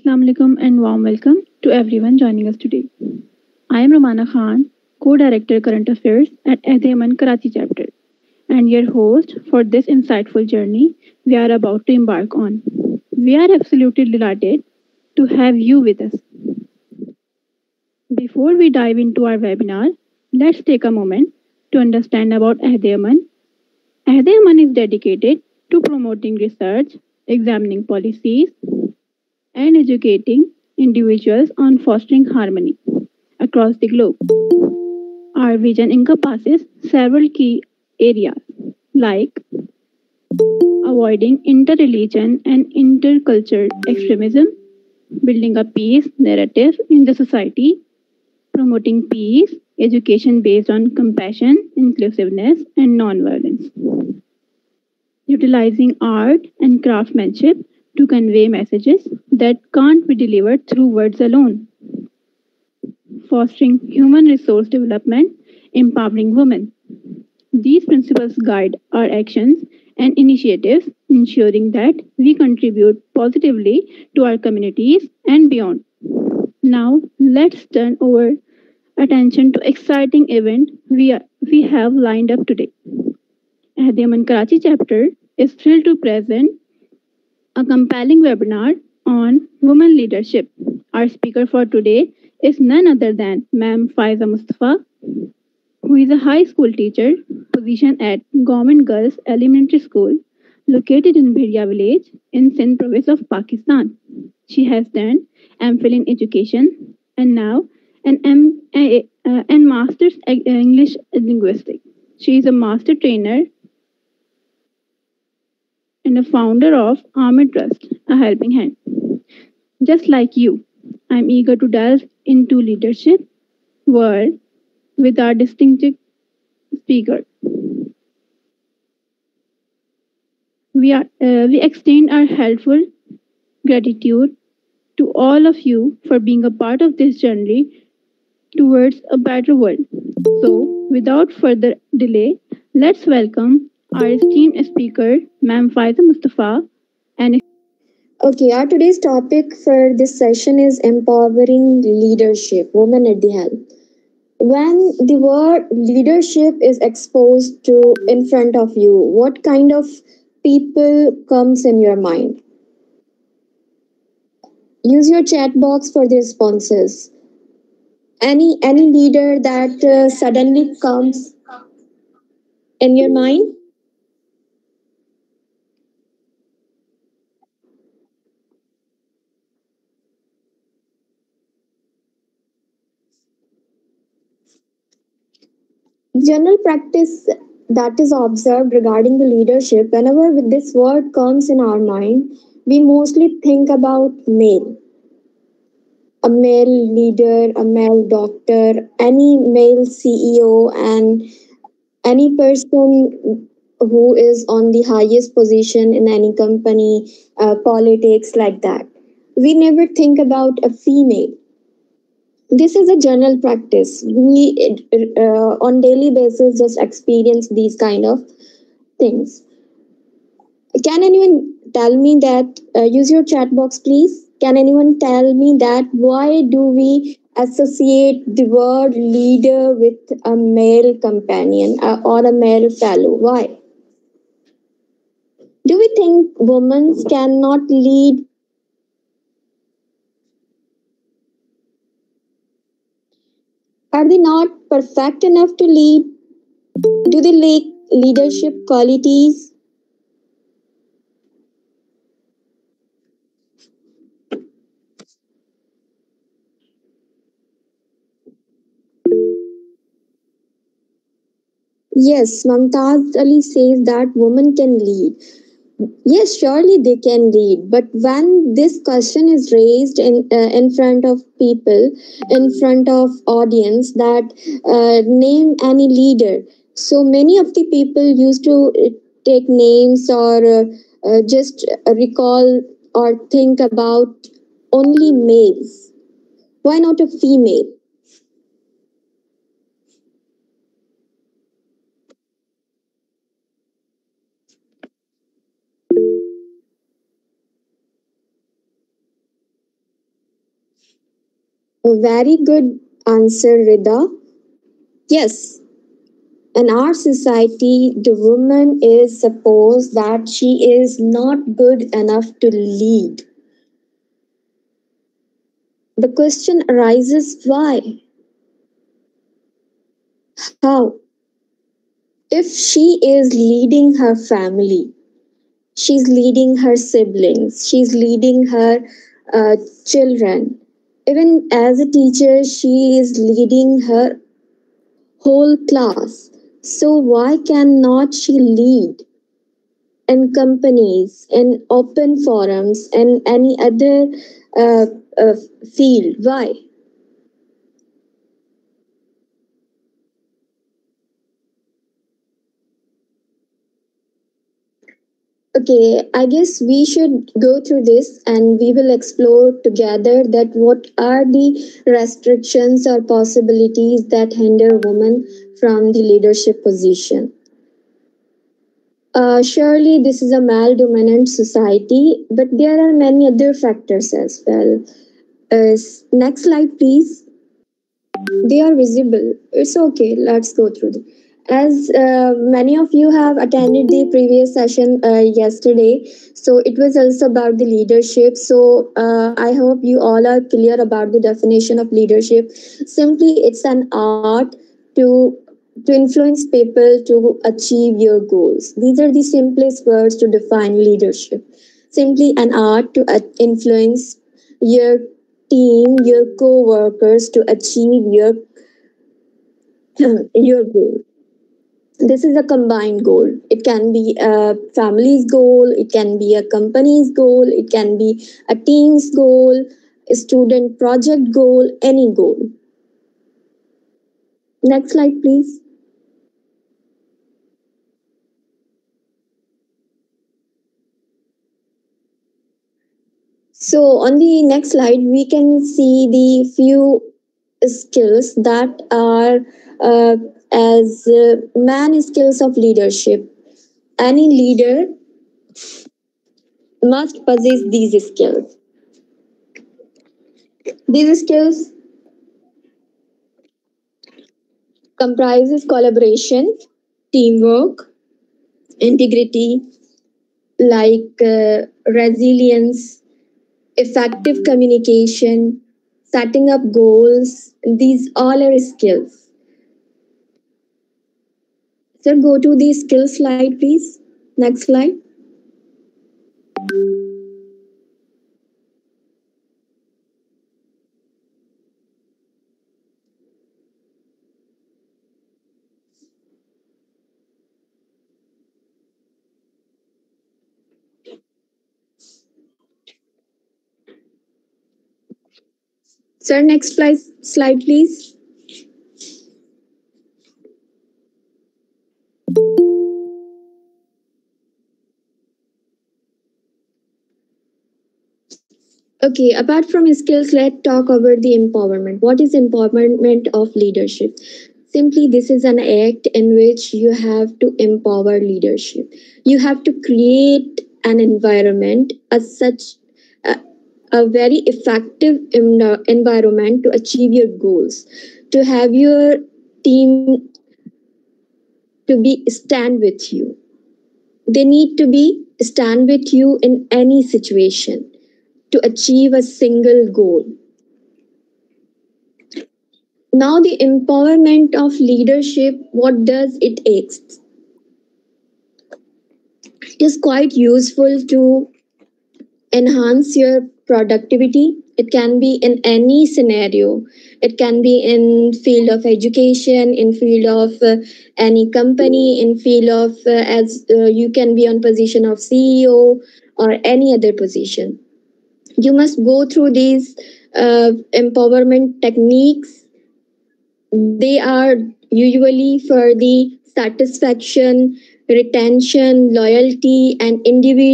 Assalamu alaikum and warm welcome to everyone joining us today. I am Romana Khan, co-director Current Affairs at Ehdeman Karachi chapter and your host for this insightful journey we are about to embark on. We are absolutely delighted to have you with us. Before we dive into our webinar, let's take a moment to understand about Ehdeman. Ehdeman is dedicated to promoting research, examining policies, and educating individuals on fostering harmony across the globe. Our vision encompasses several key areas like avoiding interreligion and intercultural extremism, building a peace narrative in the society, promoting peace, education based on compassion, inclusiveness, and nonviolence, utilizing art and craftsmanship to convey messages that can't be delivered through words alone, fostering human resource development, empowering women. These principles guide our actions and initiatives, ensuring that we contribute positively to our communities and beyond. Now, let's turn our attention to exciting event we have lined up today. Ahdeman Karachi chapter is thrilled to present a compelling webinar on women leadership. Our speaker for today is none other than Ma'am Faiza Mustafa, who is a high school teacher positioned at Government Girls Elementary School located in Bhiria village in Sindh province of Pakistan. She has done MPhil in education and now an and master's English linguistics. She is a master trainer and a founder of Army Trust, a helping hand. Just like you, I'm eager to delve into leadership world with our distinctive speaker. We extend our helpful gratitude to all of you for being a part of this journey towards a better world. So, without further delay, let's welcome our esteemed speaker, Ma'am Faiza Mustafa. And Okay, our today's topic for this session is empowering leadership, women at the helm. When the word leadership is exposed to in front of you, what kind of people comes in your mind? Use your chat box for the responses. Any leader that suddenly comes in your mind? General practice that is observed regarding the leadership, whenever this word comes in our mind, we mostly think about male, a male leader, a male doctor, any male CEO, and any person who is on the highest position in any company, politics, like that. We never think about a female. This is a general practice. We on daily basis just experience these kind of things. Can anyone tell me that? Use your chat box, please. Can anyone tell me that why do we associate the word leader with a male companion or a male fellow? Why? Do we think women cannot lead? Are they not perfect enough to lead? Do they lack leadership qualities? Yes, Mamtaz Ali says that women can lead. Yes, surely they can lead. But when this question is raised in front of people, in front of audience, that name any leader, so many of the people used to take names or just recall or think about only males. Why not a female? A very good answer, Rida. Yes, in our society, the woman is supposed that she is not good enough to lead. The question arises why? How? If she is leading her family, she's leading her siblings, she's leading her children. Even as a teacher, she is leading her whole class. So, why cannot she lead in companies, in open forums, and any other uh, uh, field? Why? Okay, I guess we should go through this and we will explore together that what are the restrictions or possibilities that hinder women from the leadership position. Surely this is a male dominant society, but there are many other factors as well. Next slide, please. They are visible. It's okay. Let's go through them. As many of you have attended the previous session yesterday, so it was also about the leadership. So I hope you all are clear about the definition of leadership. Simply, it's an art to to influence people to achieve your goals. These are the simplest words to define leadership. Simply an art to influence your team, your co-workers to achieve your goal. This is a combined goal. It can be a family's goal, it can be a company's goal, it can be a team's goal, a student project goal, any goal. Next slide, please. So on the next slide, we can see the few skills that are as man skills of leadership. Any leader must possess these skills. These skills comprises collaboration, teamwork, integrity, resilience, effective communication, setting up goals. These all are skills. So go to the skill slide, please. Next slide. Sir, next slide, please. Okay, apart from skills, let's talk about the empowerment. What is empowerment of leadership? Simply, this is an act in which you have to empower leadership. You have to create an environment as such a, a very effective environment to achieve your goals, to have your team to be stand with you. They need to be stand with you in any situation to achieve a single goal. Now, the empowerment of leadership, what does it ask? It is quite useful to enhance your productivity. It can be in any scenario. It can be in field of education, in field of any company, in field of as you can be on position of CEO or any other position. You must go through these empowerment techniques. They are usually for the satisfaction, retention, loyalty, and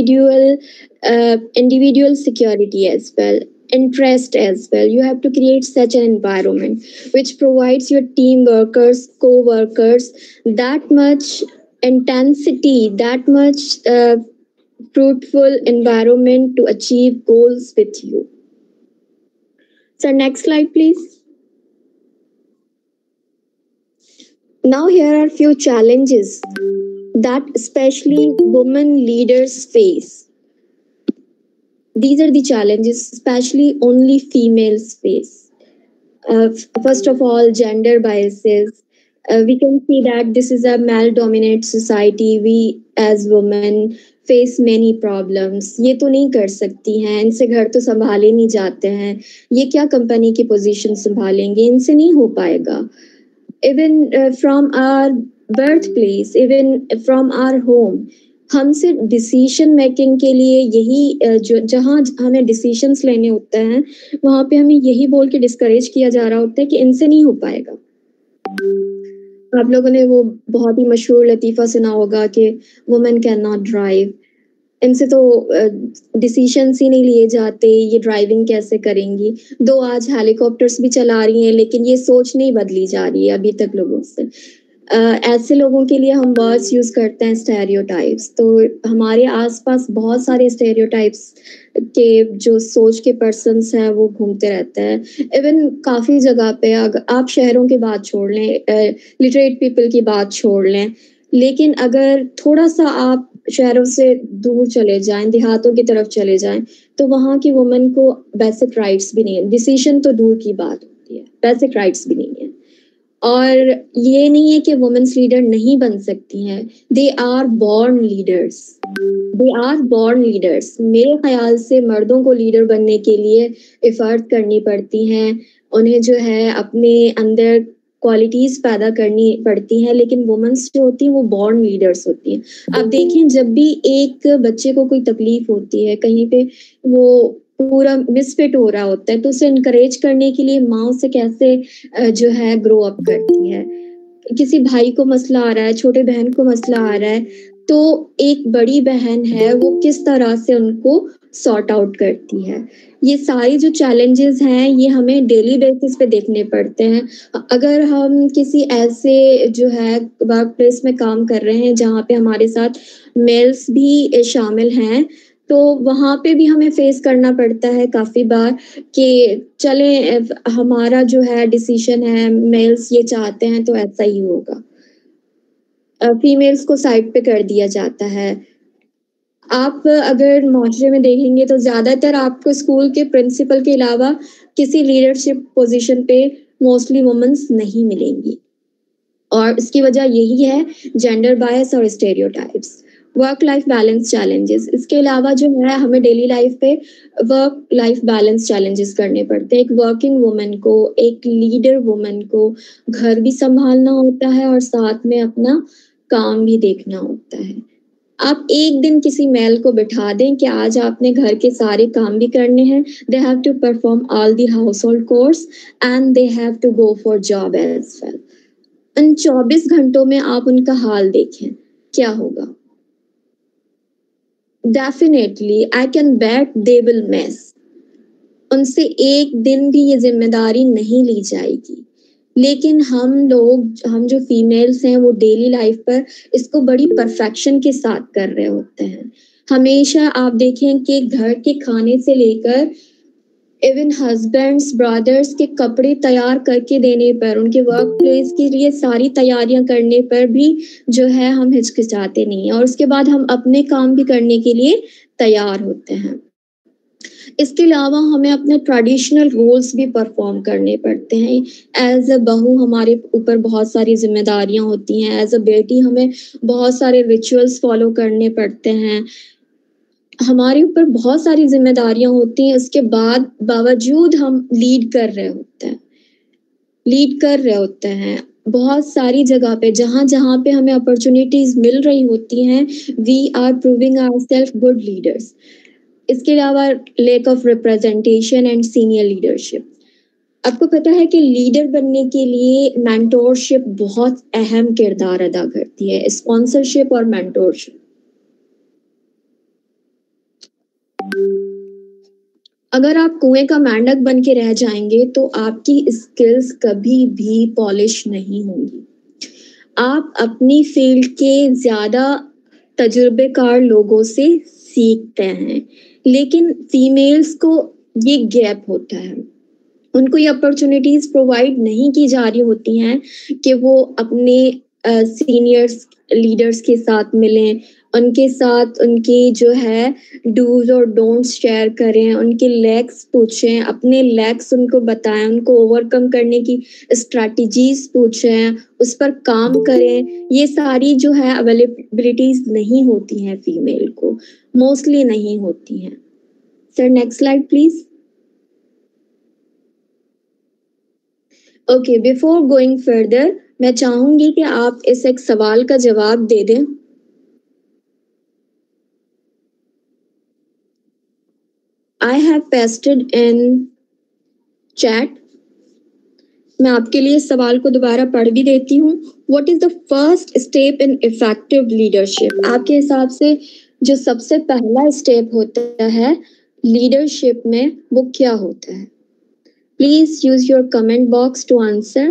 individual security as well. Interest as well. You have to create such an environment which provides your team workers, co-workers that much intensity, that much fruitful environment to achieve goals with you. So next slide, please. Now here are few challenges that especially women leaders face. These are the challenges especially only females face. First of all, gender biases. We can see that this is a male dominated society. We as women face many problems. ये तो नहीं कर सकती हैं, इनसे घर तो संभाले नहीं जाते हैं, ये क्या कंपनी की पोजीशन संभालेंगे, इनसे नहीं हो पाएगा. Even from our birthplace, even from our home, हमसे डिसीजन मेकिंग के लिए यही जो जहाँ हमें डिसीजंस लेने होते हैं वहां पे हमें यही बोल के डिस्करेज किया जा रहा होता है कि इनसे नहीं हो पाएगा. आप लोगों ने वो बहुत ही मशहूर लतीफा सुना होगा कि वुमेन कैन नॉट ड्राइव, इनसे तो डिसीजंस ही नहीं लिए जाते, ये ड्राइविंग कैसे करेंगी. दो आज हेलीकॉप्टर्स भी चला रही हैं लेकिन ये सोच नहीं बदली जा रही है अभी तक लोगों से. ऐसे लोगों के लिए हम वर्ड्स यूज करते हैं स्टेरियोटाइप्स. तो हमारे आसपास बहुत सारे स्टेरियोटाइप्स के जो सोच के पर्सन्स हैं वो घूमते रहते हैं. इवन काफी जगह पे अगर आप शहरों की बात छोड़ लें, लिटरेट पीपल की बात छोड़ लें, लेकिन अगर थोड़ा सा आप शहरों से दूर चले जाएं, देहातों की तरफ चले जाएं, तो वहाँ की वुमेन को बेसिक राइट्स भी नहीं है. डिसीजन तो दूर की बात होती है, बेसिक राइट्स भी नहीं है. और ये नहीं है कि वुमेन्स लीडर नहीं बन सकती हैं, they are born leaders. They are born leaders. मेरे ख्याल से मर्दों को लीडर बनने के लिए एफर्ट करनी पड़ती हैं, उन्हें जो है अपने अंदर क्वालिटीज पैदा करनी पड़ती हैं, लेकिन वुमेन्स जो होती हैं वो बॉर्न लीडर्स होती हैं. आप देखें जब भी एक बच्चे को कोई तकलीफ होती है, कहीं पे वो पूरा मिसफिट हो रहा होता है, तो उसे इनकरेज करने के लिए माँ उसे कैसे जो है ग्रो अप करती है. किसी भाई को मसला आ रहा है, छोटे बहन को मसला आ रहा है, तो एक बड़ी बहन है वो किस तरह से उनको सॉर्ट आउट करती है. ये सारी जो चैलेंजेस हैं ये हमें डेली बेसिस पे देखने पड़ते हैं. अगर हम किसी ऐसे जो है वर्क प्लेस में काम कर रहे हैं जहाँ पे हमारे साथ मेल्स भी शामिल हैं, तो वहाँ पे भी हमें फेस करना पड़ता है काफी बार कि चले हमारा जो है डिसीजन है, मेल्स ये चाहते हैं तो ऐसा ही होगा. फीमेल्स को साइड पे कर दिया जाता है. आप अगर माशरे में देखेंगे तो ज्यादातर आपको स्कूल के प्रिंसिपल के अलावा किसी लीडरशिप पोजीशन पे मोस्टली वुमेन्स नहीं मिलेंगी, और इसकी वजह यही है जेंडर बायस और stereotypes. Work life balance challenges, इसके अलावा जो है हमें डेली लाइफ पे वर्क लाइफ बैलेंस चैलेंजेस करने पड़ते हैं. एक वर्किंग वुमेन को, एक लीडर वुमेन को घर भी संभालना होता है और साथ में अपना काम भी देखना होता है. आप एक दिन किसी मेल को बिठा दें कि आज आपने घर के सारे काम भी करने हैं, they have to perform all the household chores and they have to go for job as well. इन 24 घंटों में आप उनका हाल देखें क्या होगा. Definitely I can bet they will miss. उनसे एक दिन भी ये जिम्मेदारी नहीं ली जाएगी. लेकिन हम जो फीमेल्स हैं वो डेली लाइफ पर इसको बड़ी परफेक्शन के साथ कर रहे होते हैं. हमेशा आप देखें कि घर के खाने से लेकर इवन हस्बैंड्स, ब्रदर्स के कपड़े तैयार करके देने पर, उनके वर्क प्लेस के लिए सारी तैयारियां करने पर भी जो है हम हिचकिचाते नहीं हैं, और उसके बाद हम अपने काम भी करने के लिए तैयार होते हैं. इसके अलावा हमें अपने ट्रेडिशनल रोल्स भी परफॉर्म करने पड़ते हैं. एज अ बहू हमारे ऊपर बहुत सारी जिम्मेदारियां होती हैं, एज अ बेटी हमें बहुत सारे रिचुअल्स फॉलो करने पड़ते हैं, हमारे ऊपर बहुत सारी जिम्मेदारियां होती हैं. इसके बावजूद हम लीड कर रहे होते हैं बहुत सारी जगह पे, जहां जहां पे हमें अपॉर्चुनिटीज मिल रही होती हैं. We are proving ourself good leaders. इसके अलावा lack of representation and senior leadership. आपको पता है कि लीडर बनने के लिए मेंटोरशिप बहुत अहम किरदार अदा करती है, स्पॉन्सरशिप और मेंटोरशिप. अगर आप कुएं का मेंढक बन के रह जाएंगे तो आपकी स्किल्स कभी भी पॉलिश नहीं होंगी. आप अपनी फील्ड के ज्यादा तजुर्बेकार लोगों से सीखते हैं, लेकिन फीमेल्स को ये गैप होता है. उनको ये अपॉर्चुनिटीज प्रोवाइड नहीं की जा रही होती हैं कि वो अपने सीनियर्स लीडर्स के साथ मिलें, उनके साथ उनकी जो है डूज और डोंट्स शेयर करें, उनके लैक्स पूछें, अपने लैक्स उनको बताएं, उनको ओवरकम करने की स्ट्रैटेजीज पूछें, उस पर काम करें। ये सारी जो है अवेलेबिलिटीज नहीं होती हैं फीमेल को, मोस्टली नहीं होती हैं। Sir next slide please. Okay, before going further मैं चाहूंगी कि आप इस एक सवाल का जवाब दे दें। I have pasted in chat. मैं आपके लिए सवाल को दोबारा पढ़ भी देती हूँ। What is the first step in effective leadership? आपके हिसाब से जो सबसे पहला स्टेप होता है लीडरशिप में वो क्या होता है? Please use your comment box to answer.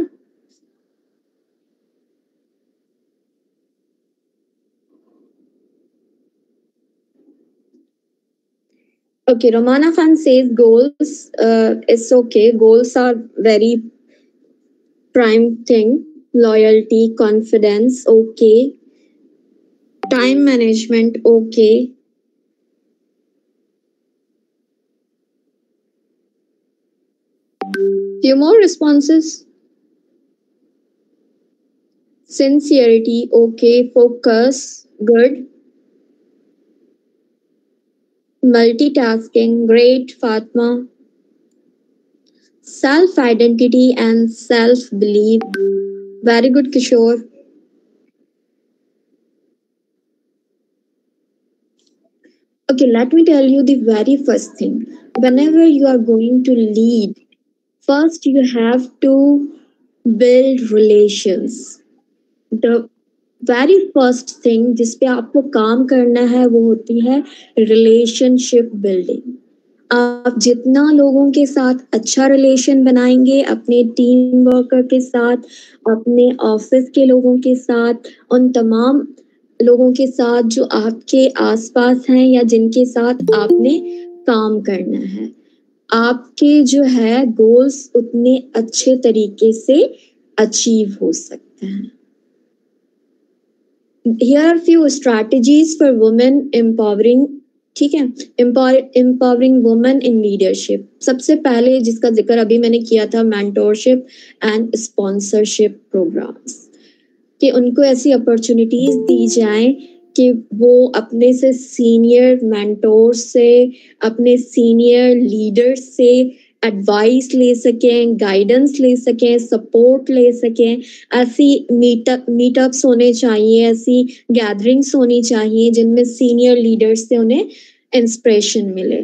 Okay, Romana Khan says goals. It's okay. Goals are very prime thing. Loyalty, confidence, okay. Time management, okay. Few more responses. Sincerity, okay. Focus, good. Multitasking, great, Fatma. Self-identity and self-belief, very good, Kishore. Okay, let me tell you the very first thing. Whenever you are going to lead, first you have to build relations. The very first thing जिस पे आपको काम करना है वो होती है relationship building. आप जितना लोगों के साथ अच्छा रिलेशन बनाएंगे, अपने टीम वर्कर के साथ, अपने ऑफिस के लोगों के साथ, उन तमाम लोगों के साथ जो आपके आसपास हैं या जिनके साथ आपने काम करना है, आपके जो है गोल्स उतने अच्छे तरीके से अचीव हो सकते हैं। Here are few strategies for women empowering, ठीक है, empowering women in leadership। सबसे पहले जिसका जिक्र अभी मैंने किया था मेंटोरशिप एंड स्पॉन्सरशिप प्रोग्राम्स, कि उनको ऐसी अपॉर्चुनिटीज दी जाएं कि वो अपने से सीनियर मेंटोर से, अपने सीनियर लीडर से एडवाइस ले सकें, गाइडेंस ले सकें, सपोर्ट ले सकें। ऐसी मीटअप्स होने चाहिए, ऐसी गैदरिंग्स होनी चाहिए जिनमें सीनियर लीडर्स से उन्हें इंस्पिरेशन मिले।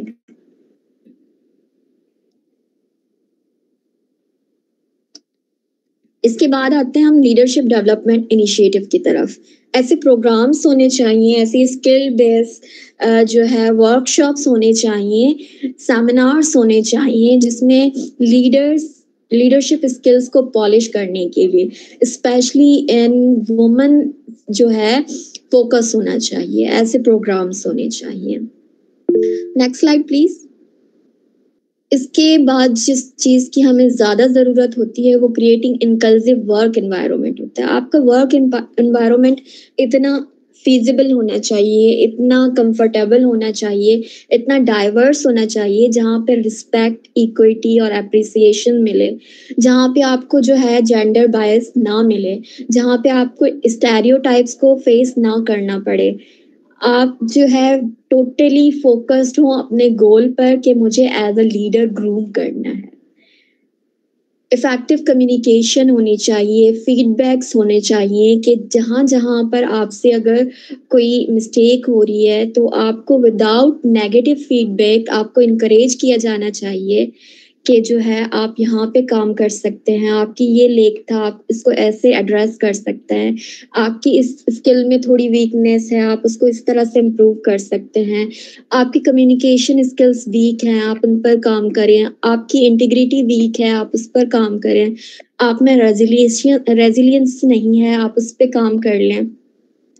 इसके बाद आते हैं हम लीडरशिप डेवलपमेंट इनिशिएटिव की तरफ। ऐसे प्रोग्राम्स होने चाहिए, ऐसी स्किल बेस्ड जो है वर्कशॉप्स होने चाहिए, सेमिनार्स होने चाहिए जिसमें लीडरशिप स्किल्स को पॉलिश करने के लिए स्पेशली इन वुमेन जो है फोकस होना चाहिए। ऐसे प्रोग्राम्स होने चाहिए। Next slide please. इसके बाद जिस चीज की हमें ज्यादा जरूरत होती है वो क्रिएटिंग इंक्लूसिव वर्क एनवायरनमेंट होता है। आपका वर्क एनवायरनमेंट इतना फीजिबल होना चाहिए, इतना कंफर्टेबल होना चाहिए, इतना डाइवर्स होना चाहिए जहाँ पे रिस्पेक्ट, इक्विटी और अप्रिसिएशन मिले, जहाँ पे आपको जो है जेंडर बायस ना मिले, जहाँ पे आपको स्टेरियोटाइप्स को फेस ना करना पड़े। आप जो है टोटली फोकस्ड हो अपने गोल पर कि मुझे एज अ लीडर ग्रूम करना है। इफेक्टिव कम्युनिकेशन होनी चाहिए, फीडबैक्स होने चाहिए कि जहाँ जहाँ पर आपसे अगर कोई मिस्टेक हो रही है तो आपको विदाउट नेगेटिव फीडबैक आपको इनकरेज किया जाना चाहिए कि जो है आप यहाँ पे काम कर सकते हैं, आपकी ये लेक था, आप इसको ऐसे एड्रेस कर सकते हैं, आपकी इस स्किल में थोड़ी वीकनेस है, आप उसको इस तरह से इम्प्रूव कर सकते हैं, आपकी कम्युनिकेशन स्किल्स वीक हैं, आप उन पर काम करें, आपकी इंटीग्रिटी वीक है, आप उस पर काम करें, आप में रेजिलियंस नहीं है, आप उस पर काम कर लें।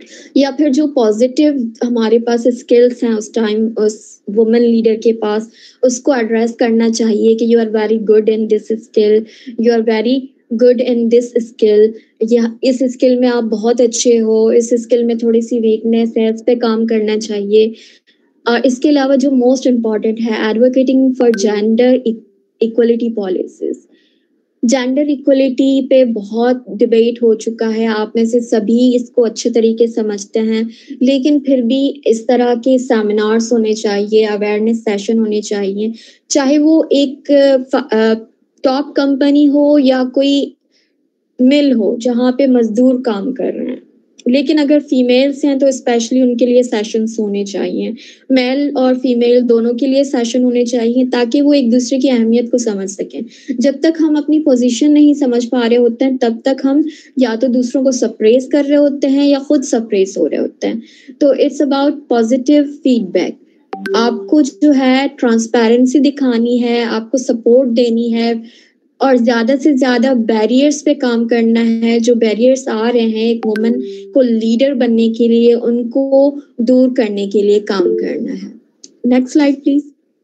या फिर जो पॉजिटिव हमारे पास स्किल्स हैं उस टाइम उस वुमेन लीडर के पास, उसको एड्रेस करना चाहिए कि you are very good in this skill, you are very good in this skill, या इस स्किल में आप बहुत अच्छे हो, इस स्किल में थोड़ी सी वीकनेस है, इस पे काम करना चाहिए। इसके अलावा जो मोस्ट इम्पॉर्टेंट है, advocating for gender equality policies. Gender equality पे बहुत डिबेट हो चुका है, आप में से सभी इसको अच्छे तरीके समझते हैं, लेकिन फिर भी इस तरह के सेमिनार्स होने चाहिए, अवेयरनेस सेशन होने चाहिए, चाहे वो एक टॉप कंपनी हो या कोई मिल हो जहाँ पे मजदूर काम कर रहे हैं। लेकिन अगर फीमेल्स हैं तो स्पेशली उनके लिए सेशंस होने चाहिए, मेल और फीमेल दोनों के लिए सेशन होने चाहिए, ताकि वो एक दूसरे की अहमियत को समझ सकें। जब तक हम अपनी पोजीशन नहीं समझ पा रहे होते हैं तब तक हम या तो दूसरों को सप्रेस कर रहे होते हैं या खुद सप्रेस हो रहे होते हैं। तो इट्स अबाउट पॉजिटिव फीडबैक। आपको जो है ट्रांसपेरेंसी दिखानी है, आपको सपोर्ट देनी है, और ज्यादा से ज्यादा बैरियर्स पे काम करना है। जो बैरियर्स आ रहे हैं एक वुमन को लीडर बनने के लिए, उनको दूर करने के लिए काम करना है। Next slide please.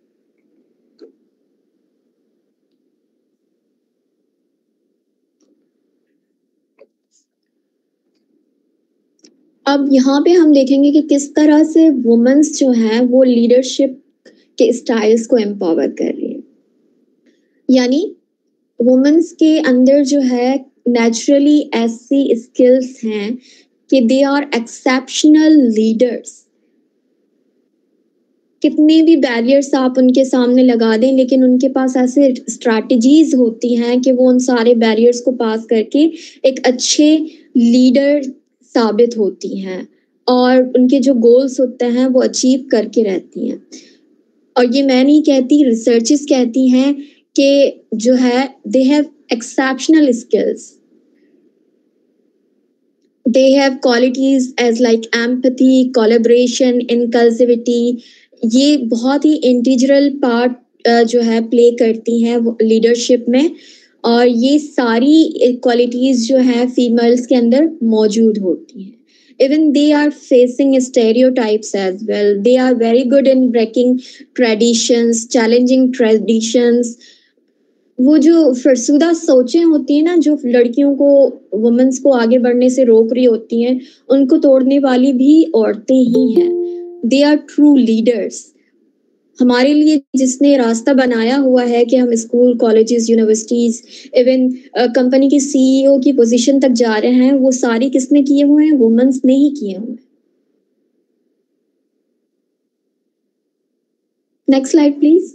अब यहाँ पे हम देखेंगे कि किस तरह से वुमेन्स जो हैं वो लीडरशिप के स्टाइल्स को एम्पावर कर रही है। यानी वुमेन्स के अंदर जो है नेचुरली ऐसी स्किल्स हैं कि दे आर एक्सेप्शनल लीडर्स। कितने भी बैरियर्स आप उनके सामने लगा दें, लेकिन उनके पास ऐसे स्ट्रैटेजीज होती हैं कि वो उन सारे बैरियर्स को पास करके एक अच्छे लीडर साबित होती हैं, और उनके जो गोल्स होते हैं वो अचीव करके रहती हैं। और ये मैं नहीं कहती, रिसर्चेस कहती हैं कि जो है they have exceptional skills, they have qualities as like empathy, collaboration, inclusivity। ये बहुत ही इंटीग्रल पार्ट जो है प्ले करती हैं लीडरशिप में, और ये सारी क्वालिटीज जो है फीमेल्स के अंदर मौजूद होती हैं। Even they are facing stereotypes as well. They are very good in breaking traditions, challenging traditions। वो जो फरसुदा सोचें होती हैं ना, जो लड़कियों को, वुमेन्स को आगे बढ़ने से रोक रही होती हैं, उनको तोड़ने वाली भी औरतें ही हैं। They are true leaders. हमारे लिए जिसने रास्ता बनाया हुआ है कि हम school, colleges, universities, even company की सीईओ की पोजीशन तक जा रहे हैं, वो सारी किसने किए हुए हैं? वुमेन्स ने ही किए हुए हैं। Next slide please.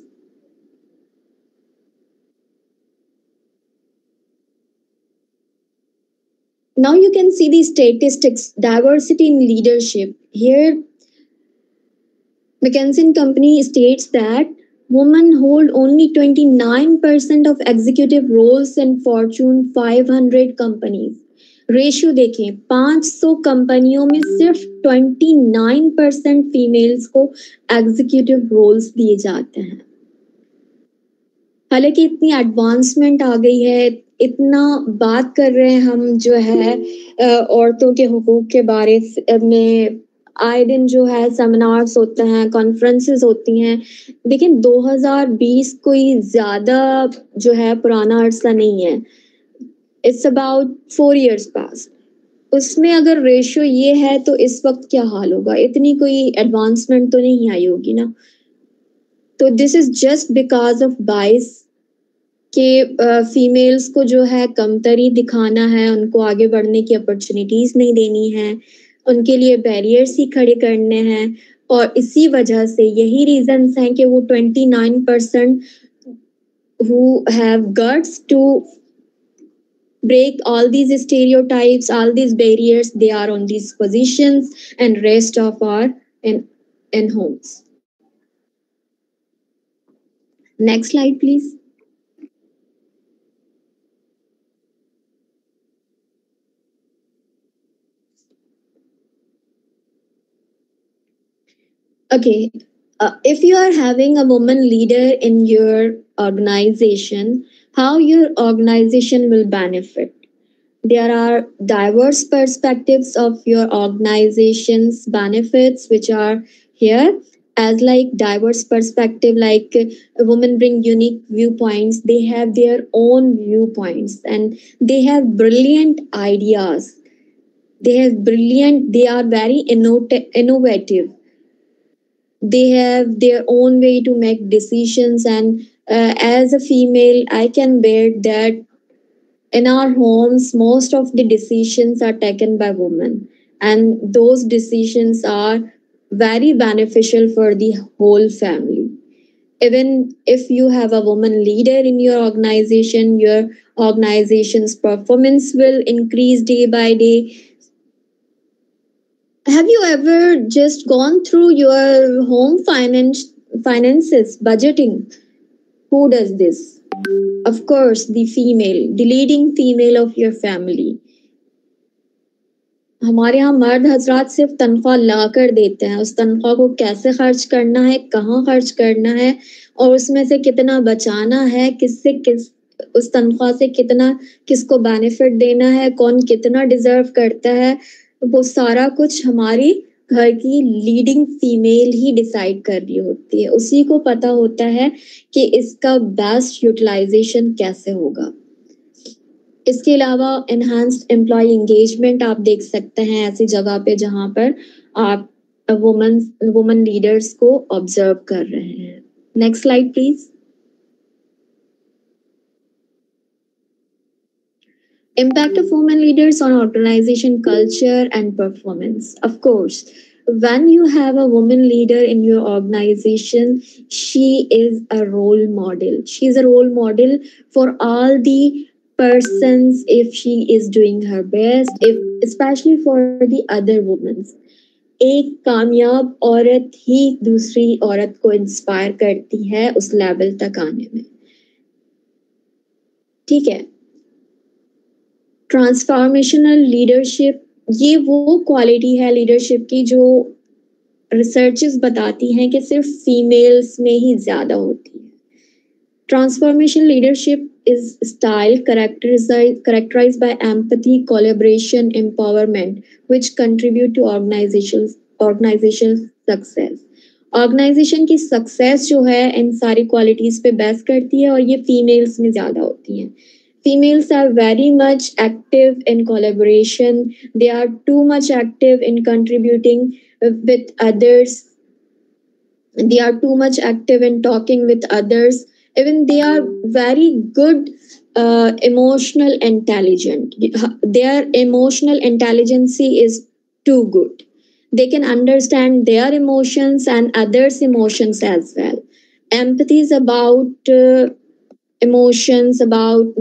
Now you can see the statistics, diversity in leadership. Here, McKinsey & Company states that women hold only 29% of executive roles in Fortune 500 companies. Ratio देखें, 500 कंपनियों में सिर्फ 29% फीमेल्स को एग्जीक्यूटिव रोल्स दिए जाते हैं। हालांकि इतनी एडवांसमेंट आ गई है, इतना बात कर रहे हैं हम जो है औरतों के हुकूक के बारे में, आए दिन जो है सेमिनार्स होते हैं, कॉन्फ्रेंसेस होती हैं, लेकिन 2020 कोई ज्यादा जो है पुराना अरसा नहीं है। It's about 4 years past. उसमें अगर रेशियो ये है तो इस वक्त क्या हाल होगा? इतनी कोई एडवांसमेंट तो नहीं आई होगी ना। तो this is just because of bias कि फीमेल्स को जो है कमतरी दिखाना है, उनको आगे बढ़ने की अपॉर्चुनिटीज नहीं देनी है, उनके लिए बैरियर्स ही खड़े करने हैं। और इसी वजह से यही रीजंस हैं कि वो 29% who have guts to break all these stereotypes, all these barriers, they are on these positions, and rest of are in homes. Next slide please. Okay, if you are having a woman leader in your organization, how your organization will benefit? There are diverse perspectives of your organization's benefits which are here, as like diverse perspective, like women bring unique viewpoints, they have their own viewpoints, and they have brilliant ideas, they are very innovative, they have their own way to make decisions. And as a female, I can bear that in our homes most of the decisions are taken by women, and those decisions are very beneficial for the whole family. Even if you have a woman leader in your organization's performance will increase day by day. Have you ever just gone through your home finances budgeting? Who does this? Of course, the female, the leading female of your family. हमारे यहाँ मर्द हजरात सिर्फ तनख्वाह ला कर देते हैं, उस तनख्वाह को कैसे खर्च करना है, कहाँ खर्च करना है, और उसमें से कितना बचाना है, किससे किस उस तनख्वाह से कितना किसको बेनिफिट देना है, कौन कितना डिजर्व करता है, वो सारा कुछ हमारी घर की लीडिंग फीमेल ही डिसाइड कर रही होती है। उसी को पता होता है कि इसका बेस्ट यूटिलाइजेशन कैसे होगा। इसके अलावा एनहांस्ड एम्प्लॉय एंगेजमेंट आप देख सकते हैं ऐसी जगह पे जहां पर आप वुमन लीडर्स को ऑब्जर्व कर रहे हैं। Next slide please. Impact of women leaders on organization culture and performance. Of course, when you have a woman leader in your organization, she is a role model. She is a role model for all the persons if she is doing her best, if especially for the other women. एक कामयाब औरत ही दूसरी औरत को inspire करती है उस level तक आने में। ठीक है, ट्रांसफॉर्मेशनल लीडरशिप ये वो क्वालिटी है लीडरशिप की जो रिसर्चेस बताती हैं कि सिर्फ फीमेल्स में ही ज्यादा होती है। Transformational leadership is style characterized by empathy, collaboration, empowerment, which contribute to organizational success. Organisation की सक्सेस जो है इन सारी क्वालिटीज पे बेस करती है और ये फीमेल्स में ज्यादा होती हैं। Females are very much active in collaboration. They are too much active in contributing with others. They are too much active in talking with others. Even they are very good emotional intelligent. Their emotional intelligence is too good. They can understand their emotions and others' emotions as well. Empathy is about emotions, about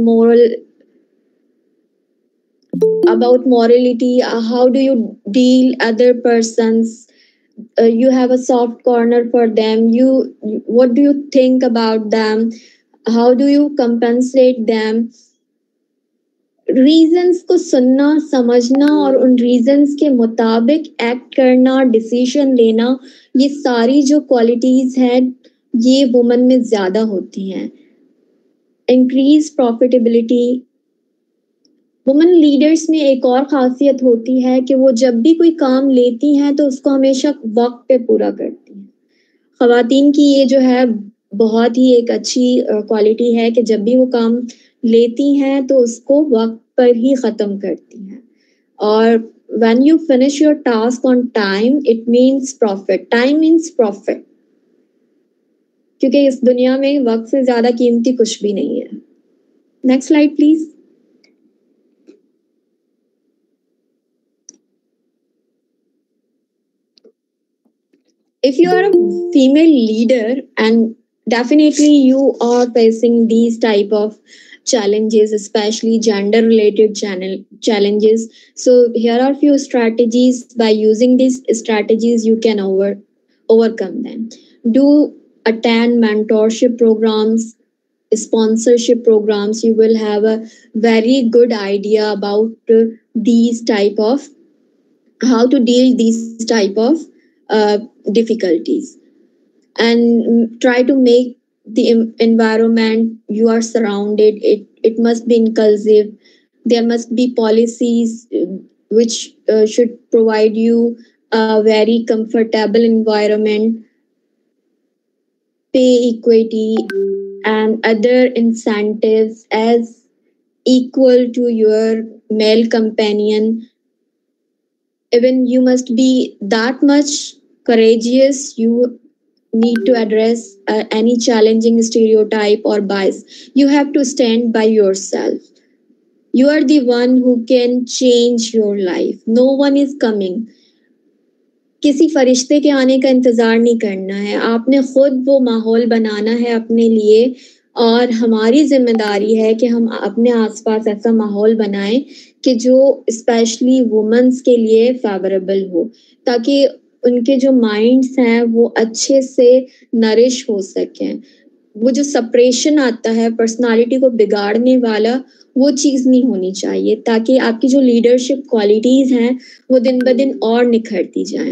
morality. How do you deal other persons? You have a soft corner for them. What do you think about them? How do you compensate them? Reasons को सुनना, समझना और उन reasons के मुताबिक act करना, decision लेना, ये सारी जो क्वालिटीज हैं ये वुमन में ज्यादा होती हैं। Increase profitability. वुमन लीडर्स में एक और खासियत होती है कि वो जब भी कोई काम लेती हैं तो उसको हमेशा वक्त पे पूरा करती हैं। खवातीन की ये जो है बहुत ही एक अच्छी क्वालिटी है कि जब भी वो काम लेती हैं तो उसको वक्त पर ही खत्म करती हैं। और when you finish your task on time, it means profit. Time means profit. क्योंकि इस दुनिया में वक्त से ज्यादा कीमती कुछ भी नहीं है। Next slide please. If you are a female leader, and definitely you are facing these type of challenges, especially gender related challenges, so here are few strategies. By using these strategies you can overcome them. Do attend mentorship programs, sponsorship programs. You will have a very good idea about these type of how to deal these type of difficulties, and try to make the environment you are surrounded, it must be inclusive. There must be policies which should provide you a very comfortable environment, pay equity, and other incentives as equal to your male companion. Even you must be that much courageous. You need to address any challenging stereotype or bias. You have to stand by yourself. You are the one who can change your life. No one is coming. किसी फरिश्ते के आने का इंतजार नहीं करना है. आपने खुद वो माहौल बनाना है अपने लिए, और हमारी जिम्मेदारी है कि हम अपने आसपास ऐसा माहौल बनाएं कि जो स्पेशली वुमेन्स के लिए फेवरेबल हो, ताकि उनके जो माइंड्स हैं वो अच्छे से नरिश हो सकें. वो जो सपरेशन आता है पर्सनालिटी को बिगाड़ने वाला, वो चीज नहीं होनी चाहिए, ताकि आपकी जो लीडरशिप क्वालिटीज हैं वो दिन ब दिन और निखरती जाएं.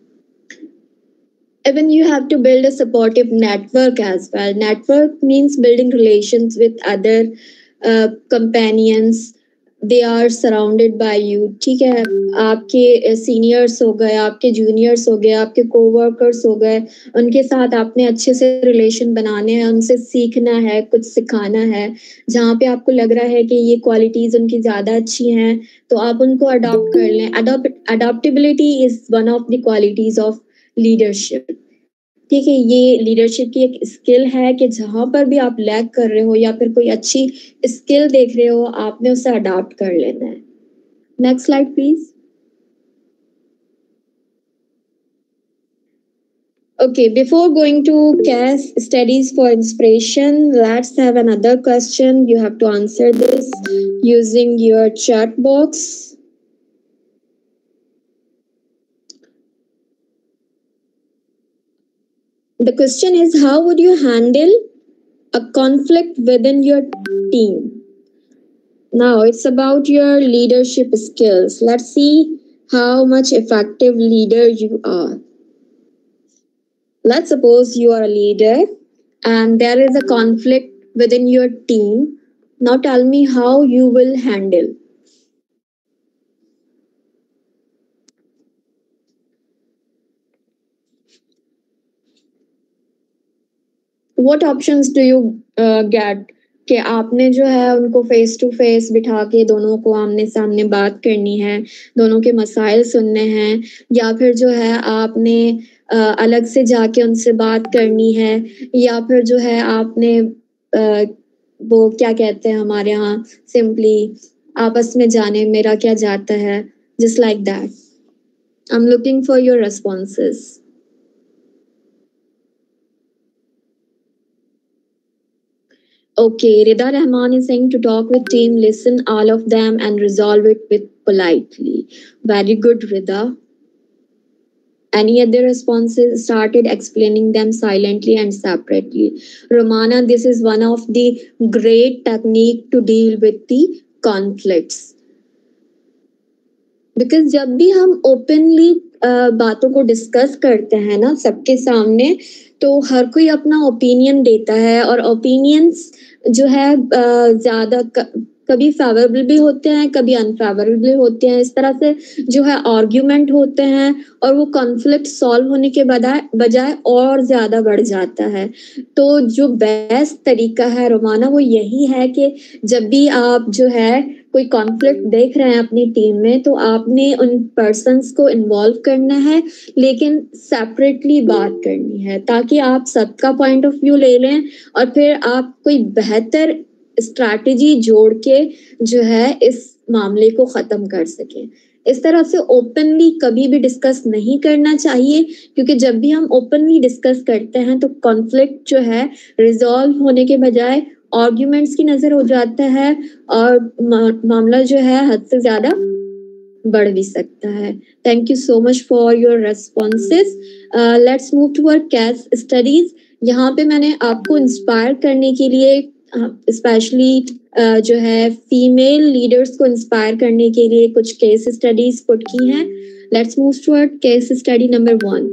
Even you have to build a supportive network as well. Network means building relations with other companions. They are surrounded by you. ठीक है, आपके सीनियर्स हो गए, आपके जूनियर्स हो गए, आपके कोवर्कर्स हो गए, उनके साथ आपने अच्छे से रिलेशन बनाने हैं, उनसे सीखना है, कुछ सिखाना है. जहाँ पे आपको लग रहा है कि ये क्वालिटीज उनकी ज्यादा अच्छी हैं, तो आप उनको अडॉप्ट कर लें. Adaptability is one of the qualities of leadership. ठीक है, ये लीडरशिप की एक स्किल है कि जहां पर भी आप लैग कर रहे हो या फिर कोई अच्छी स्किल देख रहे हो, आपने उसे अडॉप्ट कर लेना है. Next slide please. Okay, before going to case studies for inspiration, let's have another question. You have to answer this using your chat box. The question is, how would you handle a conflict within your team? Now it's about your leadership skills. Let's see how much effective leader you are. Let's suppose you are a leader and there is a conflict within your team. Now tell me how you will handle. What options do you get? कि आपने जो है उनको face to face बिठा के दोनों को आमने सामने बात करनी है, दोनों के मसाइल सुनने हैं, या फिर जो है आपने अलग से जाके उनसे बात करनी है, या फिर जो है आपने वो क्या कहते हैं हमारे यहाँ सिंपली आपस में जाने मेरा क्या जाता है, just like that. I'm looking for your responses. Okay, Rida Rahman is saying to talk with team, listen all of them and resolve it with politely. Very good, Rida. Any other responses? Started explaining them silently and separately. Romana, this is one of the great technique to deal with the conflicts. Because जब भी हम openly बातों को discuss करते हैं ना सबके सामने, तो हर कोई अपना ओपिनियन देता है, और ओपिनियंस जो है ज्यादा कभी फेवरेबल भी होते हैं, कभी अनफेवरेबल भी होते हैं. इस तरह से जो है आर्ग्यूमेंट होते हैं और वो कॉन्फ्लिक्ट सॉल्व होने के बजाय और ज्यादा बढ़ जाता है. तो जो बेस्ट तरीका है रोमाना वो यही है कि जब भी आप जो है कोई कॉन्फ्लिक्ट देख रहे हैं अपनी टीम में, तो आपने उन पर्सन्स को इन्वॉल्व करना है, लेकिन सेपरेटली बात करनी है, ताकि आप सबका पॉइंट ऑफ व्यू ले लें और फिर आप कोई बेहतर स्ट्रैटेजी जोड़ के जो है इस मामले को खत्म कर सकें. इस तरह से ओपनली कभी भी डिस्कस नहीं करना चाहिए, क्योंकि जब भी हम ओपनली डिस्कस करते हैं तो कॉन्फ्लिक्ट जो है रिजॉल्व होने के बजाय आर्ग्यूमेंट्स की नजर हो जाता है और मामला जो है हद से ज्यादा बढ़ भी सकता है. Thank you so much for your responses. Let's move to our case studies. यहाँ पे मैंने आपको इंस्पायर करने के लिए स्पेशली जो है फीमेल लीडर्स को इंस्पायर करने के लिए कुछ केस स्टडीज पुट की हैं. Let's move to our case study number 1.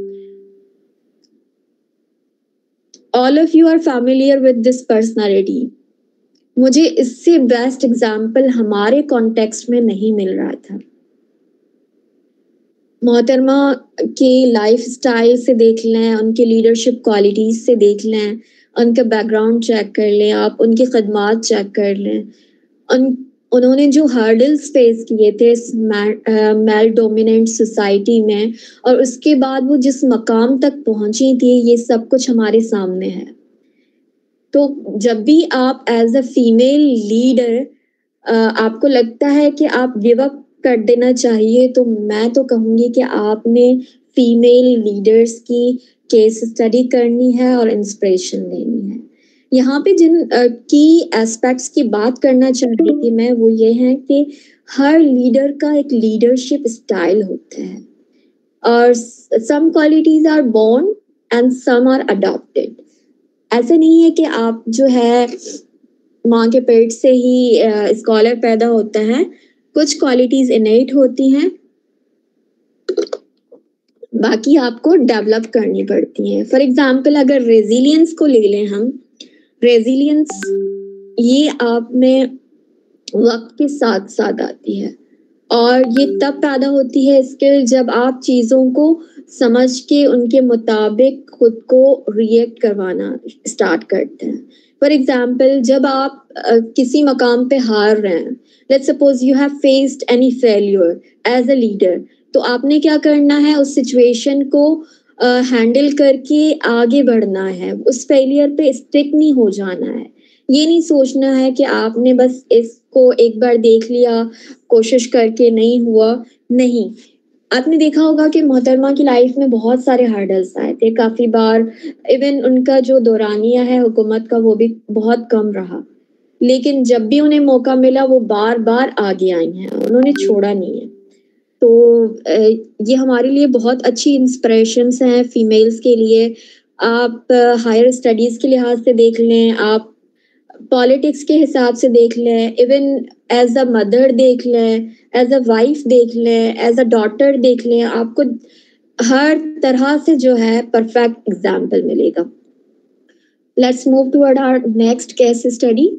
All of you are familiar with this personality. मुझे इससे बेस्ट एग्जाम्पल हमारे कॉन्टेक्स्ट में नहीं मिल रहा था। मोहतरमा के लाइफ स्टाइल से देख लें, उनके लीडरशिप क्वालिटीज से देख लें, उनका बैकग्राउंड चेक कर लें, आप उनकी खदमात चेक कर लें, उन्होंने जो हर्डल्स फेस किए थे इस मेल डोमिनेंट सोसाइटी में, और उसके बाद वो जिस मकाम तक पहुंची थी, ये सब कुछ हमारे सामने है। तो जब भी आप एज अ फीमेल लीडर आपको लगता है कि आप गिव अप कर देना चाहिए, तो मैं तो कहूँगी कि आपने फीमेल लीडर्स की केस स्टडी करनी है और इंस्पिरेशन लेनी है। यहाँ पे जिन की एस्पेक्ट्स की बात करना चाह रही थी मैं, वो ये है कि हर लीडर का एक लीडरशिप स्टाइल होता है, और some qualities are born and some are adopted. ऐसा नहीं है कि आप जो है माँ के पेट से ही स्कॉलर पैदा होता है, कुछ क्वालिटीज इनेट होती हैं, बाकी आपको डेवलप करनी पड़ती हैं। फॉर एग्जाम्पल अगर रेजिलियंस को ले लें हम, रेजिलियंस ये आप में वक्त के साथ साथ आती है, और ये तब पैदा होती है स्किल जब आप चीज़ों को समझ के उनके मुताबिक खुद को रिएक्ट करवाना स्टार्ट करते हैं। फॉर एग्जाम्पल जब आप किसी मकाम पे हार रहे हैं, let's suppose you have faced any failure as a leader, तो आपने क्या करना है, उस सिचुएशन को हैंडल करके आगे बढ़ना है, उस फेलियर पे स्टिक नहीं हो जाना है। ये नहीं सोचना है कि आपने बस इसको एक बार देख लिया, कोशिश करके नहीं हुआ। नहीं, आपने देखा होगा कि मोहतरमा की लाइफ में बहुत सारे हर्डल्स आए थे, काफी बार इवन उनका जो दौरानिया है हुकूमत का वो भी बहुत कम रहा, लेकिन जब भी उन्हें मौका मिला वो बार बार आगे आई हैं, उन्होंने छोड़ा नहीं है। तो ये हमारे लिए बहुत अच्छी इंस्पिरेशंस हैं फीमेल्स के लिए। आप हायर स्टडीज के लिहाज से देख लें, आप पॉलिटिक्स के हिसाब से देख लें, इवन एज अ मदर देख लें, एज अ वाइफ देख लें, एज अ डॉटर देख लें, आपको हर तरह से जो है परफेक्ट एग्जाम्पल मिलेगा। Let's move toward our next case study.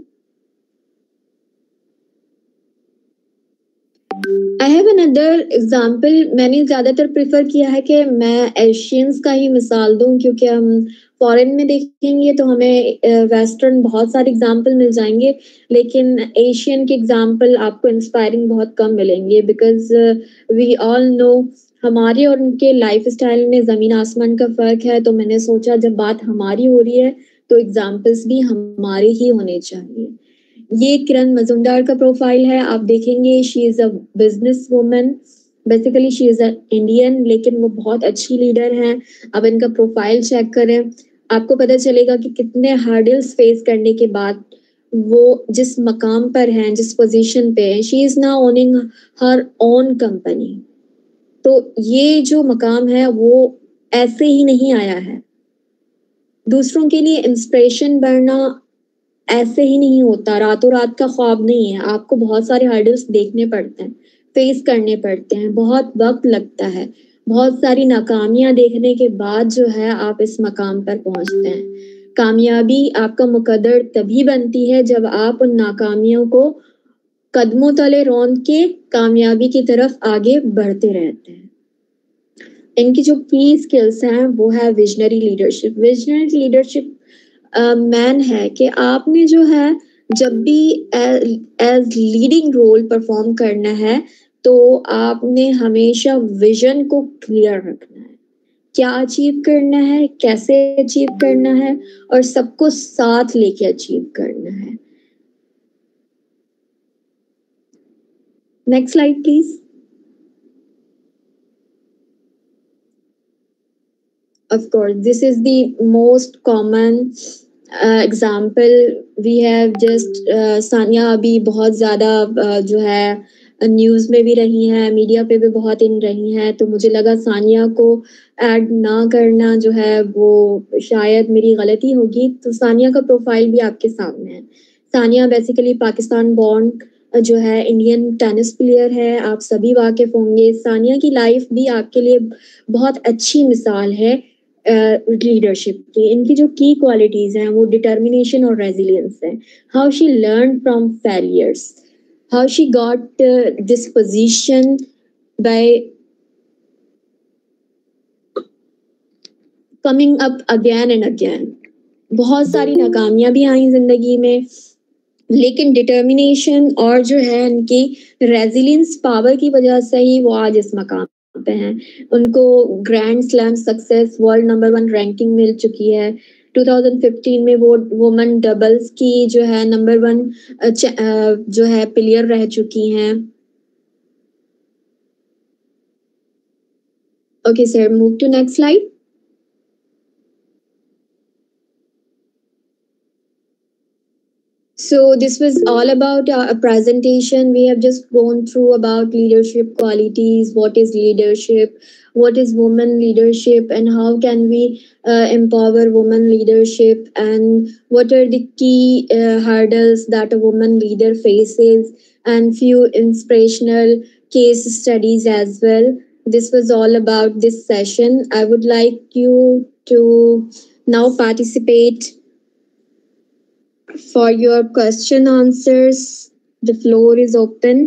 I have another example. मैंने ज़्यादातर प्रेफर किया है कि मैं एशियंस का ही मिसाल दूं, क्योंकि हम फॉरेन में देखेंगे तो हमें वेस्टर्न बहुत सारे एग्जाम्पल मिल जाएंगे, लेकिन एशियन के एग्जाम्पल आपको इंस्पायरिंग बहुत कम मिलेंगे, बिकॉज वी ऑल नो हमारे और उनके लाइफ स्टाइल में ज़मीन आसमान का फ़र्क है। तो मैंने सोचा जब बात हमारी हो रही है तो एग्जाम्पल्स भी हमारे ही होने चाहिए। ये किरण मजुमदार का प्रोफाइल है, आप देखेंगे she is a business woman, basically she is a Indian, लेकिन वो बहुत अच्छी लीडर हैं। अब इनका प्रोफाइल चेक करें, आपको पता चलेगा कि कितने हार्डल्स फेस करने के बाद वो जिस मकाम पर हैं, जिस पोजीशन पे हैं। She is now owning her own company. तो ये जो मकाम है वो ऐसे ही नहीं आया है। दूसरों के लिए इंस्पिरेशन बनना ऐसे ही नहीं होता, रातों रात का ख्वाब नहीं है। आपको बहुत सारे हर्डल्स देखने पड़ते हैं, फेस करने पड़ते हैं, बहुत वक्त लगता है, बहुत सारी नाकामियां देखने के बाद जो है आप इस मकाम पर पहुंचते हैं। कामयाबी आपका मुकद्दर तभी बनती है जब आप उन नाकामियों को कदमों तले रौंद के कामयाबी की तरफ आगे बढ़ते रहते हैं। इनकी जो की स्किल्स हैं वो है visionary leadership. Visionary leadership mean है कि आपने जो है जब भी एज लीडिंग रोल परफॉर्म करना है तो आपने हमेशा विजन को क्लियर रखना है, क्या अचीव करना है, कैसे अचीव करना है, और सबको साथ लेके अचीव करना है। Next slide please. Of course, this is the most common example we have just. Sania अभी बहुत ज़्यादा जो है न्यूज़ में भी रही हैं, मीडिया पे भी बहुत इन रही हैं, तो मुझे लगा सानिया को ऐड ना करना जो है वो शायद मेरी गलती होगी। तो सानिया का प्रोफाइल भी आपके सामने है। सानिया बेसिकली पाकिस्तान बॉर्न जो है इंडियन टेनिस प्लेयर है, आप सभी वाकिफ होंगे। सानिया की लाइफ भी आपके लिए बहुत अच्छी मिसाल है लीडरशिप की। इनकी जो की क्वालिटीज हैं वो डिटर्मिनेशन और रेजिलियंस है। How she learn from failures, how she got this position by coming up again and again. बहुत सारी नाकामियां भी आई जिंदगी में, लेकिन डिटर्मिनेशन और जो है इनकी रेजिलियंस पावर की वजह से ही वो आज इस मकाम पे हैं। उनको grand slam success world number 1 ranking मिल चुकी है। 2015 में वो वुमेन डबल्स की जो है नंबर 1 जो है प्लेयर रह चुकी हैं। Okay sir, move to next slide. So this was all about a presentation. We have just gone through about leadership qualities, what is leadership, what is women leadership, and how can we empower women leadership, and what are the key hurdles that a woman leader faces, and few inspirational case studies as well. This was all about this session. I would like you to now participate for your question answers. The floor is open.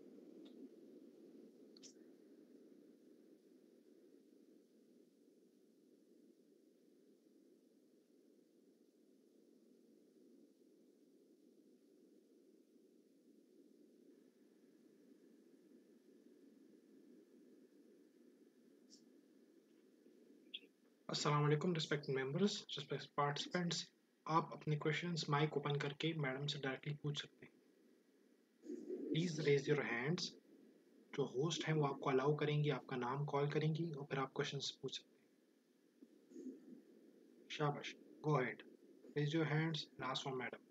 अस्सलाम वालेकुम respected members, respected participants. आप अपने questions mic open करके madam से directly पूछ सकते हैं। Please raise your hands. जो होस्ट हैं वो आपको अलाउ करेंगी, आपका नाम कॉल करेंगी और फिर आप क्वेश्चंस पूछ सकते हैं। शाबाश, go ahead, raise your hands and ask for madam.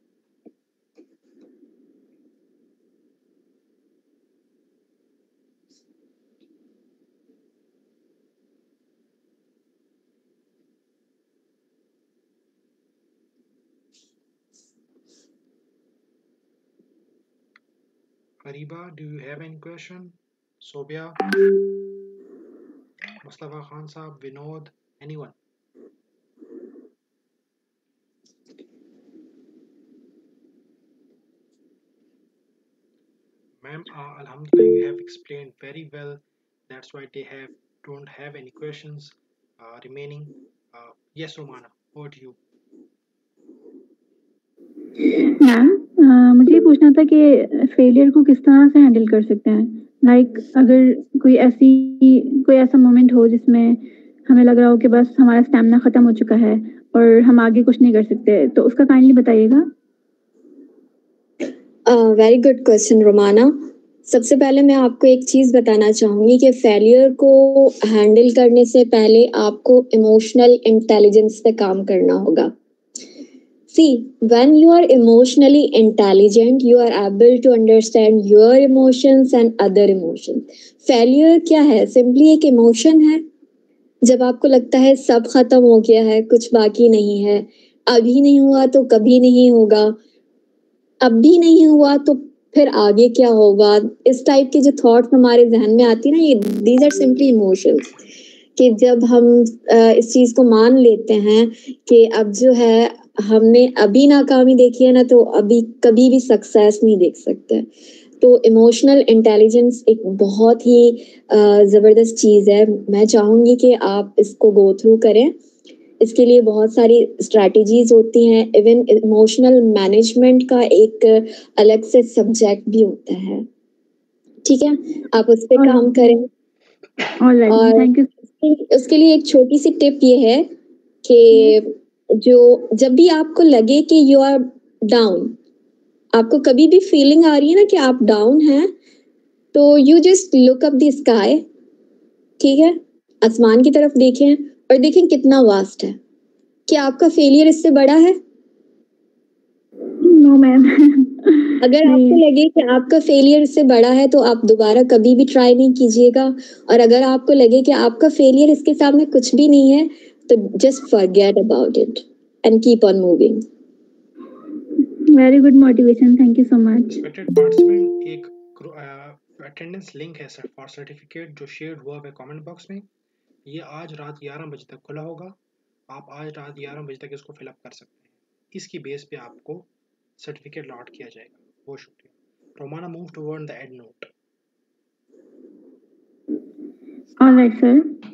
Ariba, do you have any question? Sobia, Mustafa Khan Saab, Vinod, anyone? Ma'am, Alhamdulillah, you have explained very well. That's why they don't have any questions remaining. Yes, Romana, over to you. Ma'am, मुझे ये पूछना था कि failure को किस तरह से handle कर सकते हैं। लाइक अगर कोई ऐसा मोमेंट हो जिसमें हमें लग रहा हो कि बस हमारा स्टैमिना खत्म हो चुका है और हम आगे कुछ नहीं कर सकते, तो उसका काइंडली बताइएगा। Very good question Romana. सबसे पहले मैं आपको एक चीज बताना चाहूंगी कि फेलियर को हैंडल करने से पहले आपको इमोशनल इंटेलिजेंस पे काम करना होगा। See, when you are emotionally intelligent, you are able to understand your emotions and other emotions. Failure क्या है? Simply एक emotion है। जब आपको लगता है सब खत्म हो गया है, कुछ बाकी नहीं है, अभी नहीं हुआ तो कभी नहीं होगा, अब भी नहीं हुआ तो फिर आगे क्या होगा, इस टाइप के जो थॉट्स हमारे जहन में आती है ना, ये दीज आर सिंपली इमोशंस। कि जब हम इस चीज को मान लेते हैं कि अब जो है हमने अभी नाकामी देखी है ना, तो अभी कभी भी सक्सेस नहीं देख सकते। तो इमोशनल इंटेलिजेंस एक बहुत ही जबरदस्त चीज है। मैं चाहूंगी कि आप इसको गो थ्रू करें। इसके लिए बहुत सारी स्ट्रैटेजीज होती हैं। इवन इमोशनल मैनेजमेंट का एक अलग से सब्जेक्ट भी होता है। ठीक है, आप उस पर काम करें। और थैंक यू। उसके लिए एक छोटी सी टिप ये है कि जब भी आपको लगे कि यू आर डाउन, आपको कभी भी फीलिंग आ रही है ना कि आप डाउन हैं, तो you just look up the sky. ठीक है, आसमान की तरफ देखें और देखें कितना वास्ट है। क्या आपका फेलियर इससे बड़ा है? No ma'am. अगर आपको लगे कि आपका फेलियर इससे बड़ा है तो आप दोबारा कभी भी ट्राई नहीं कीजिएगा। और अगर आपको लगे कि आपका फेलियर इसके सामने कुछ भी नहीं है, तो just forget about it and keep on moving. Very good motivation, thank you so much. Respected participant, एक अटेंडेंस लिंक है फॉर सर्टिफिकेट जो शेयर हुआ है कमेंट बॉक्स में। ये आज रात 11 बजे तक खुला होगा। आप आज रात 11 बजे तक इसको फिलअप कर सकते हैं। इसकी बेस पे आपको सर्टिफिकेट अलॉट किया जाएगा। बहुत शुक्रिया। Romana move toward the end note. All right, sir.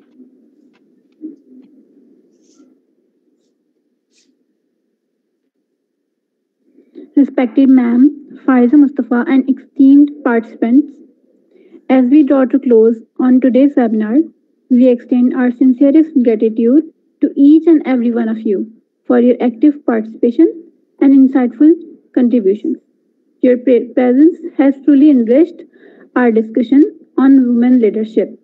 Respected ma'am, Faiza Mustafa, and esteemed participants, as we draw to close on today's webinar, we extend our sincerest gratitude to each and every one of you for your active participation and insightful contributions. Your presence has truly enriched our discussion on women leadership.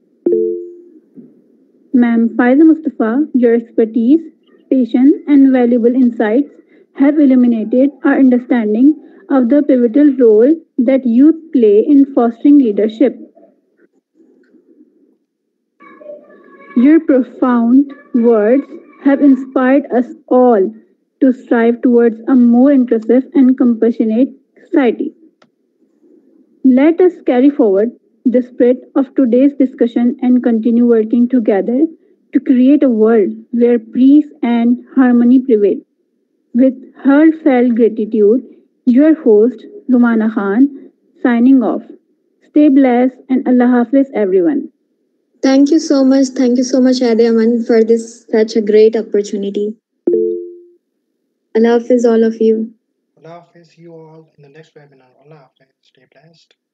Ma'am Faiza Mustafa, your expertise, patience, and valuable insights have illuminated our understanding of the pivotal role that youth play in fostering leadership. Your profound words have inspired us all to strive towards a more inclusive and compassionate society. Let us carry forward the spirit of today's discussion and continue working together to create a world where peace and harmony prevail. With heartfelt gratitude, your host, Rumana Khan, signing off. Stay blessed and Allah Hafiz, everyone. Thank you so much. Thank you so much, Ade Aman, for this such a great opportunity. Allah Hafiz, all of you. Allah Hafiz, you all in the next webinar. Allah Hafiz. Stay blessed.